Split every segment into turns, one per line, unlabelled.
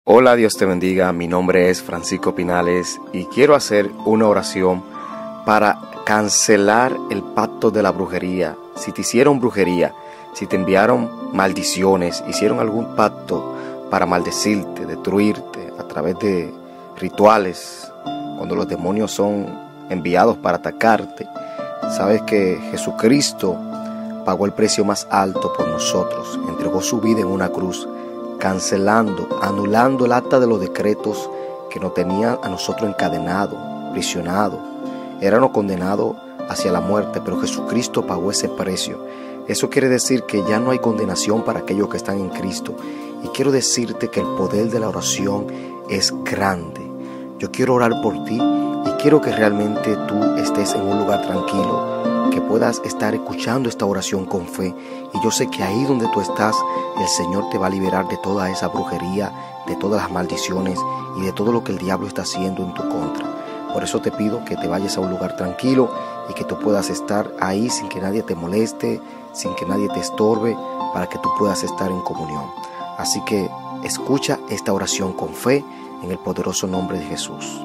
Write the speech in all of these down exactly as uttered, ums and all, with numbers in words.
Hola, Dios te bendiga, mi nombre es Francisco Pinales y quiero hacer una oración para cancelar el pacto de la brujería. Si te hicieron brujería, si te enviaron maldiciones, hicieron algún pacto para maldecirte, destruirte a través de rituales, cuando los demonios son enviados para atacarte, sabes que Jesucristo pagó el precio más alto por nosotros, entregó su vida en una cruz, cancelando, anulando el acta de los decretos que nos tenían a nosotros encadenados, prisionados. Éramos condenados hacia la muerte, pero Jesucristo pagó ese precio. Eso quiere decir que ya no hay condenación para aquellos que están en Cristo. Y quiero decirte que el poder de la oración es grande. Yo quiero orar por ti y quiero que realmente tú estés en un lugar tranquilo, que puedas estar escuchando esta oración con fe. Y yo sé que ahí donde tú estás, el Señor te va a liberar de toda esa brujería, de todas las maldiciones y de todo lo que el diablo está haciendo en tu contra. Por eso te pido que te vayas a un lugar tranquilo y que tú puedas estar ahí sin que nadie te moleste, sin que nadie te estorbe, para que tú puedas estar en comunión. Así que escucha esta oración con fe en el poderoso nombre de Jesús.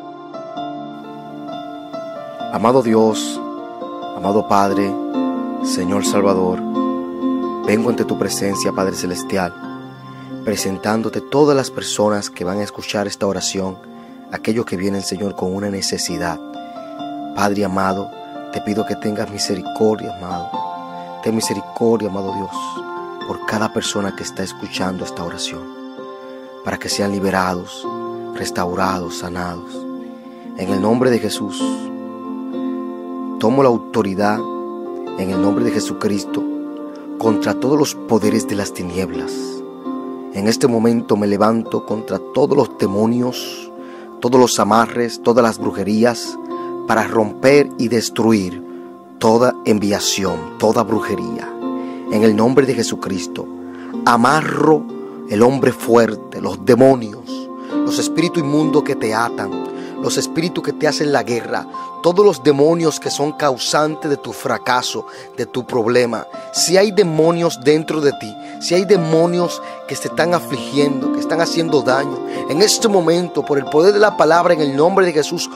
Amado Dios, amado Padre, Señor Salvador, vengo ante tu presencia, Padre Celestial, presentándote todas las personas que van a escuchar esta oración, aquellos que vienen, Señor, con una necesidad. Padre amado, te pido que tengas misericordia, amado. Ten misericordia, amado Dios, por cada persona que está escuchando esta oración, para que sean liberados, restaurados, sanados. En el nombre de Jesús, tomo la autoridad, en el nombre de Jesucristo, contra todos los poderes de las tinieblas. En este momento me levanto contra todos los demonios, todos los amarres, todas las brujerías, para romper y destruir toda enviación, toda brujería. En el nombre de Jesucristo, amarro el hombre fuerte, los demonios, los espíritus inmundos que te atan, los espíritus que te hacen la guerra, todos los demonios que son causantes de tu fracaso, de tu problema. Si hay demonios dentro de ti, si hay demonios que se están afligiendo, que están haciendo daño, en este momento, por el poder de la palabra, en el nombre de Jesús,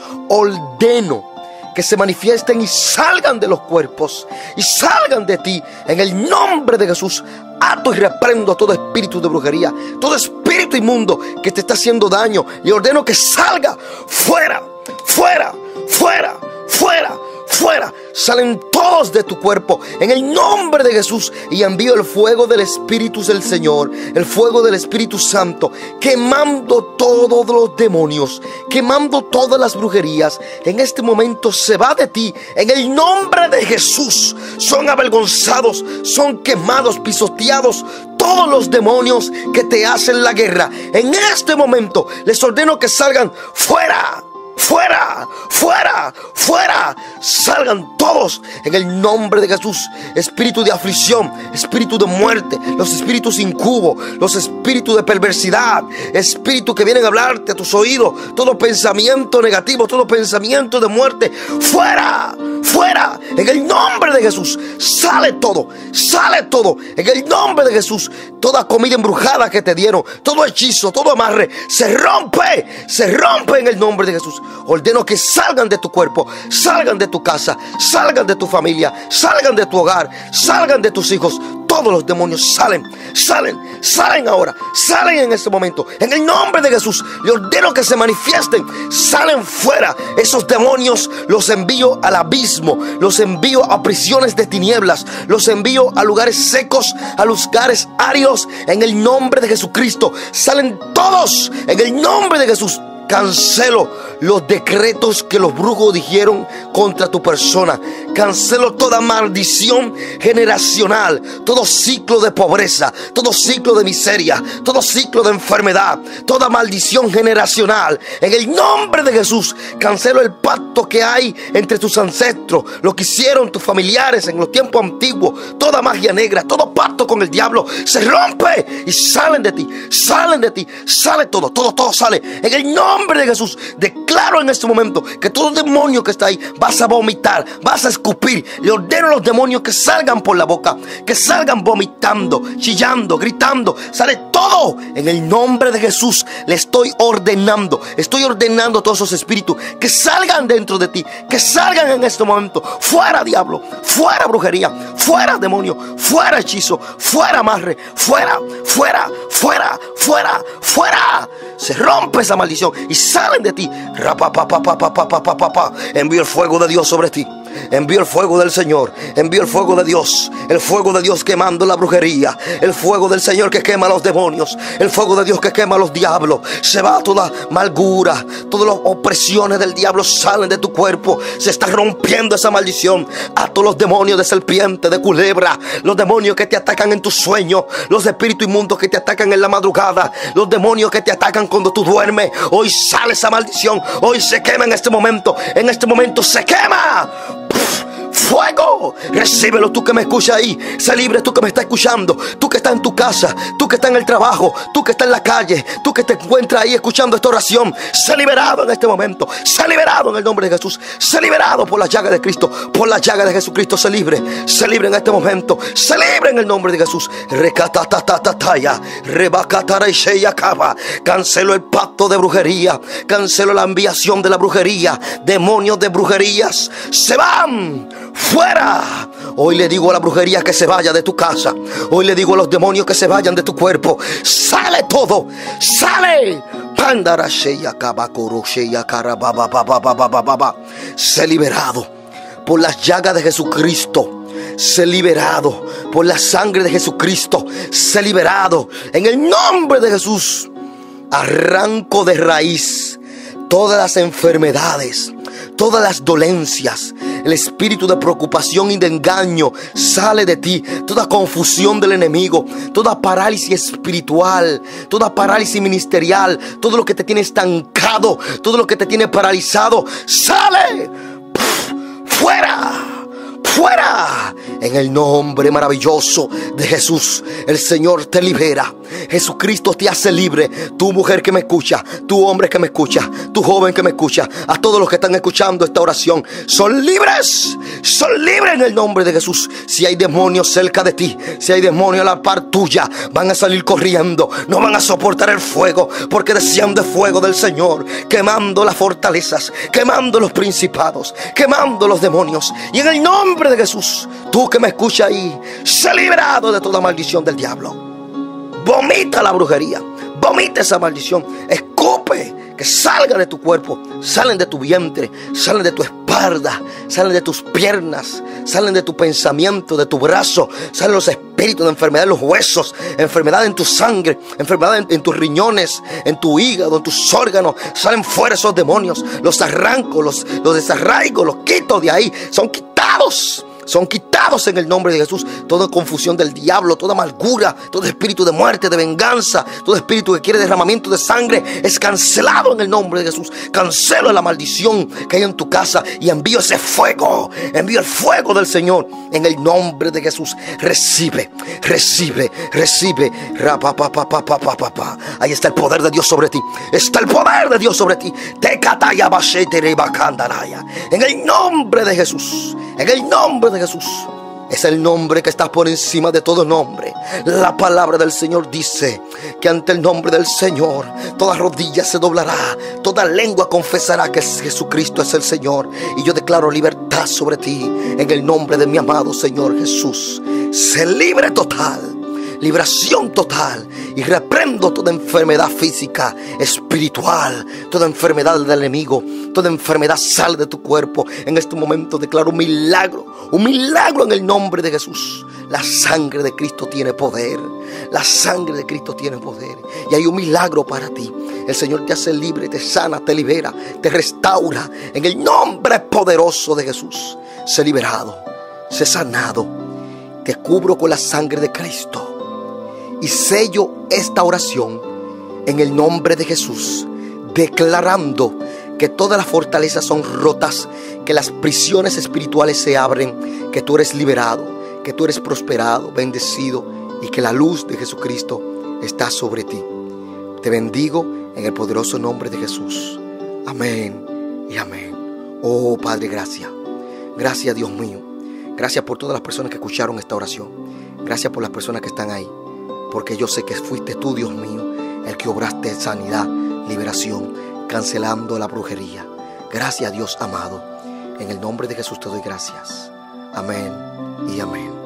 ordeno que se manifiesten y salgan de los cuerpos y salgan de ti. En el nombre de Jesús, ato y reprendo a todo espíritu de brujería, todo espíritu inmundo que te está haciendo daño, y ordeno que salga fuera, fuera, fuera, fuera, fuera. Salen todos de tu cuerpo en el nombre de Jesús, y envío el fuego del Espíritu del Señor, el fuego del Espíritu Santo, quemando todos los demonios, quemando todas las brujerías. En este momento se va de ti en el nombre de Jesús. Son avergonzados, son quemados, pisoteados todos los demonios que te hacen la guerra. En este momento les ordeno que salgan fuera. Fuera, fuera, fuera. Salgan todos en el nombre de Jesús. Espíritu de aflicción, espíritu de muerte, los espíritus incubos, los espíritus de perversidad, espíritus que vienen a hablarte a tus oídos, todo pensamiento negativo, todo pensamiento de muerte, fuera, fuera, en el nombre de Jesús. Sale todo, sale todo, en el nombre de Jesús. Toda comida embrujada que te dieron, todo hechizo, todo amarre, se rompe, se rompe en el nombre de Jesús. Ordeno que salgan de tu cuerpo, salgan de tu casa, salgan de tu familia, salgan de tu hogar, salgan de tus hijos. Todos los demonios salen, salen, salen ahora, salen en este momento. En el nombre de Jesús, le ordeno que se manifiesten, salen fuera. Esos demonios los envío al abismo, los envío a prisiones de tinieblas, los envío a lugares secos, a lugares áridos. En el nombre de Jesucristo, salen todos, en el nombre de Jesús. Cancelo los decretos que los brujos dijeron contra tu persona. Cancelo toda maldición generacional, todo ciclo de pobreza, todo ciclo de miseria, todo ciclo de enfermedad, toda maldición generacional. En el nombre de Jesús, cancelo el pacto que hay entre tus ancestros, lo que hicieron tus familiares en los tiempos antiguos. Toda magia negra, todo pacto con el diablo se rompe y salen de ti, salen de ti, sale todo, todo, todo sale. En el nombre nombre de Jesús, declaro en este momento que todo demonio que está ahí vas a vomitar, vas a escupir. Le ordeno a los demonios que salgan por la boca, que salgan vomitando, chillando, gritando. Sale todo en el nombre de Jesús. Le estoy ordenando, estoy ordenando a todos esos espíritus que salgan dentro de ti, que salgan en este momento. Fuera diablo, fuera brujería, fuera demonio, fuera hechizo, fuera amarre, fuera, fuera, fuera, fuera, fuera. Se rompe esa maldición y salen de ti. Envío el fuego de Dios sobre ti. Envío el fuego del Señor, envío el fuego de Dios, el fuego de Dios quemando la brujería, el fuego del Señor que quema a los demonios, el fuego de Dios que quema a los diablos. Se va toda amargura, todas las opresiones del diablo salen de tu cuerpo. Se está rompiendo esa maldición. A todos los demonios de serpiente, de culebra, los demonios que te atacan en tus sueños, los espíritus inmundos que te atacan en la madrugada, los demonios que te atacan cuando tú duermes. Hoy sale esa maldición, hoy se quema en este momento, en este momento se quema. Fuego, recíbelo tú que me escuchas ahí. Sé libre tú que me estás escuchando, tú que estás en tu casa, tú que estás en el trabajo, tú que estás en la calle, tú que te encuentras ahí escuchando esta oración. Sé liberado en este momento, sé liberado en el nombre de Jesús. Sé liberado por la llaga de Cristo, por la llaga de Jesucristo. Sé libre, sé libre en este momento, sé libre en el nombre de Jesús. Cancelo el pacto de brujería, cancelo la enviación de la brujería. Demonios de brujerías se van fuera. Hoy le digo a la brujería que se vaya de tu casa. Hoy le digo a los demonios que se vayan de tu cuerpo. Sale todo, sale. Sé liberado por las llagas de Jesucristo. Sé liberado por la sangre de Jesucristo. Sé liberado en el nombre de Jesús. Arranco de raíz todas las enfermedades, todas las dolencias. El espíritu de preocupación y de engaño sale de ti. Toda confusión del enemigo, toda parálisis espiritual, toda parálisis ministerial, todo lo que te tiene estancado, todo lo que te tiene paralizado, sale. Pff, fuera. Fuera, en el nombre maravilloso de Jesús. El Señor te libera. Jesucristo te hace libre. Tu mujer que me escucha, tu hombre que me escucha, tu joven que me escucha, a todos los que están escuchando esta oración, son libres, son libres en el nombre de Jesús. Si hay demonios cerca de ti, si hay demonios a la par tuya, van a salir corriendo, no van a soportar el fuego, porque desean de fuego del Señor, quemando las fortalezas, quemando los principados, quemando los demonios. Y en el nombre de Jesús, tú que me escuchas ahí, sé liberado de toda maldición del diablo. Vomita la brujería, vomita esa maldición, escupe, que salga de tu cuerpo, salen de tu vientre, salen de tu espalda, salen de tus piernas, salen de tu pensamiento, de tu brazo, salen los espíritus de enfermedad en los huesos, enfermedad en tu sangre, enfermedad en, en tus riñones, en tu hígado, en tus órganos. Salen fuera esos demonios, los arranco, los, los desarraigo, los quito de ahí, son quitados. Son quitados en el nombre de Jesús. Toda confusión del diablo, toda amargura, todo espíritu de muerte, de venganza, todo espíritu que quiere derramamiento de sangre es cancelado en el nombre de Jesús. Cancelo la maldición que hay en tu casa y envío ese fuego. Envío el fuego del Señor en el nombre de Jesús. Recibe, recibe, recibe. Ahí está el poder de Dios sobre ti. Está el poder de Dios sobre ti. En el nombre de Jesús. En el nombre de Jesús. Es el nombre que está por encima de todo nombre. La palabra del Señor dice que ante el nombre del Señor toda rodilla se doblará, toda lengua confesará que Jesucristo es el Señor. Y yo declaro libertad sobre ti en el nombre de mi amado Señor Jesús. Sé libre total, liberación total. Y reprendo toda enfermedad física, espiritual, toda enfermedad del enemigo. Toda enfermedad sale de tu cuerpo. En este momento declaro un milagro, un milagro en el nombre de Jesús. La sangre de Cristo tiene poder. La sangre de Cristo tiene poder. Y hay un milagro para ti. El Señor te hace libre, te sana, te libera, te restaura. En el nombre poderoso de Jesús. Sé liberado, sé sanado. Te cubro con la sangre de Cristo. Y sello esta oración en el nombre de Jesús, declarando que todas las fortalezas son rotas, que las prisiones espirituales se abren, que tú eres liberado, que tú eres prosperado, bendecido, y que la luz de Jesucristo está sobre ti. Te bendigo en el poderoso nombre de Jesús. Amén y amén. Oh Padre, gracias. Gracias, Dios mío. Gracias por todas las personas que escucharon esta oración. Gracias por las personas que están ahí. Porque yo sé que fuiste tú, Dios mío, el que obraste sanidad, liberación, cancelando la brujería. Gracias, Dios amado. En el nombre de Jesús te doy gracias. Amén y amén.